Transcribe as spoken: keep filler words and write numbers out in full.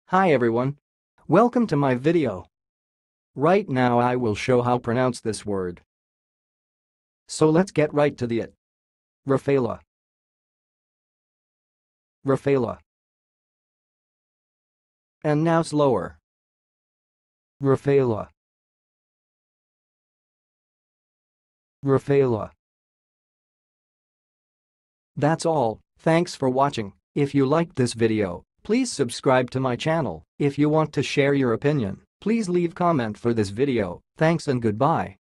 Hi everyone. Welcome to my video. Right now I will show how pronounce this word. So let's get right to the it. Raphaela. Raphaela. And now slower. Raphaela. Raphaela. That's all. Thanks for watching. If you liked this video, please subscribe to my channel. If you want to share your opinion, please leave comment for this video. Thanks and goodbye.